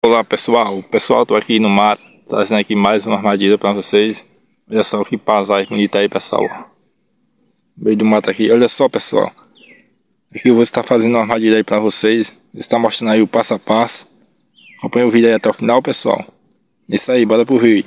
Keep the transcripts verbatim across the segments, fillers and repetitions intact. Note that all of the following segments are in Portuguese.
Olá pessoal, o pessoal, tô aqui no mato, trazendo aqui mais uma armadilha para vocês. Olha só que paisagem bonita aí, pessoal. No meio do mato aqui, olha só pessoal. Aqui eu vou estar fazendo uma armadilha aí para vocês. Está mostrando aí o passo a passo. Acompanhe o vídeo aí até o final, pessoal. Isso aí, bora pro vídeo.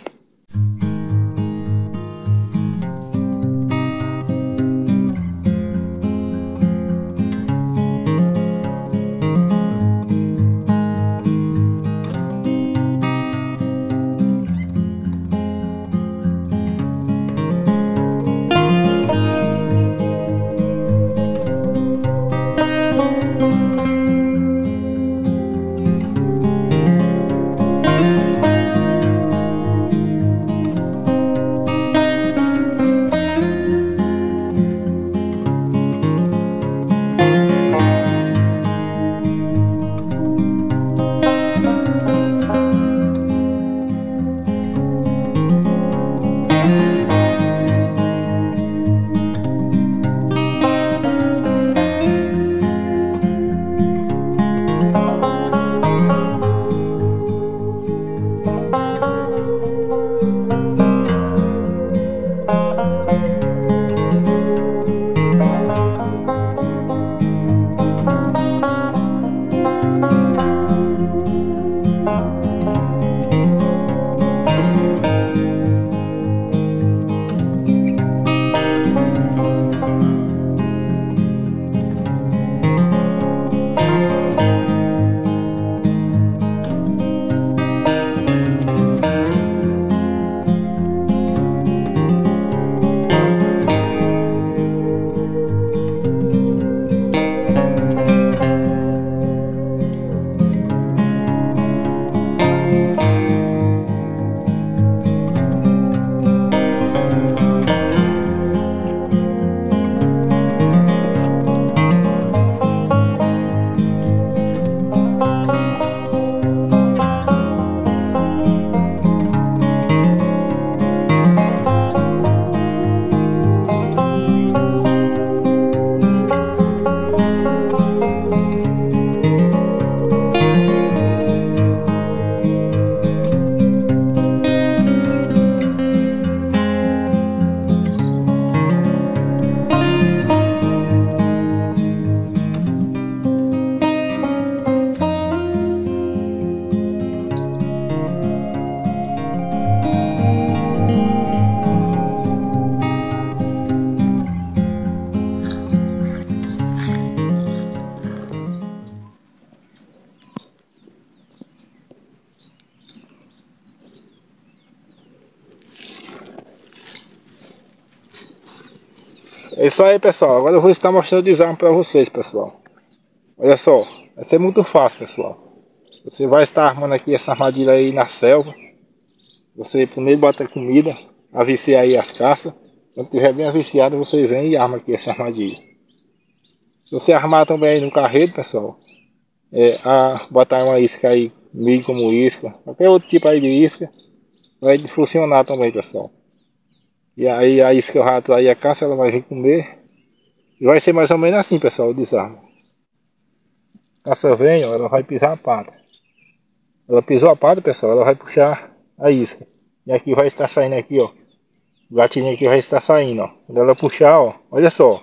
É isso aí, pessoal. Agora eu vou estar mostrando o desarme para vocês, pessoal. Olha só, vai ser muito fácil, pessoal. Você vai estar armando aqui essa armadilha aí na selva. Você primeiro bota comida, avicia aí as caças. Quando tiver bem aviciado, você vem e arma aqui essa armadilha. Se você armar também aí no carreto, pessoal, é, a, botar uma isca aí, milho como isca, qualquer outro tipo aí de isca, vai funcionar também, pessoal. E aí a isca, o rato aí, a caça, ela vai vir comer. E vai ser mais ou menos assim, pessoal, o desarme. A caça vem, ó, ela vai pisar a pata. Ela pisou a pata, pessoal, ela vai puxar a isca. E aqui vai estar saindo aqui, ó. O gatilho aqui vai estar saindo, ó. Quando ela puxar, ó, olha só.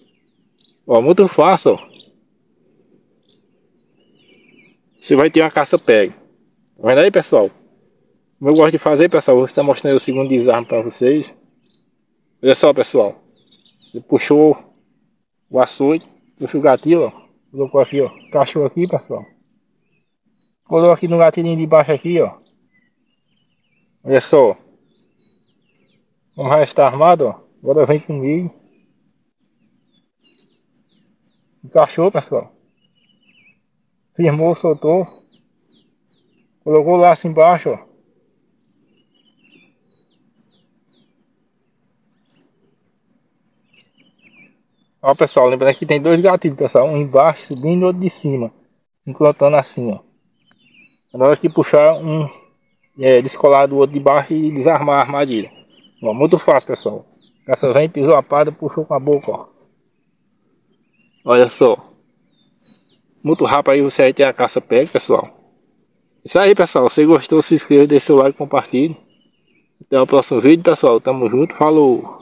Ó, muito fácil, ó. Você vai ter uma caça pega. Tá vendo aí, pessoal? Como eu gosto de fazer, pessoal, vou estar mostrando o segundo desarme para vocês. Olha só, pessoal. Você puxou o açoite, puxa o gatilho, ó. Colocou aqui, ó. Encaixou aqui, pessoal. Colocou aqui no gatilhinho de baixo aqui, ó. Olha só. Como já está armado, ó. Agora vem comigo. Encaixou, pessoal. Firmou, soltou. Colocou o laço embaixo, ó. Ó, pessoal, lembrando que tem dois gatilhos, pessoal, um embaixo subindo e outro de cima, encrotando assim, ó. Na hora que puxar um, é, descolar do outro de baixo e desarmar a armadilha. Ó, muito fácil, pessoal. Caça vem, pisou a parda, puxou com a boca, ó. Olha só. Muito rápido aí você vai ter a caça pega, pessoal. Isso aí, pessoal. Se gostou, se inscreva, deixe seu like, compartilhe. Até o próximo vídeo, pessoal. Tamo junto. Falou!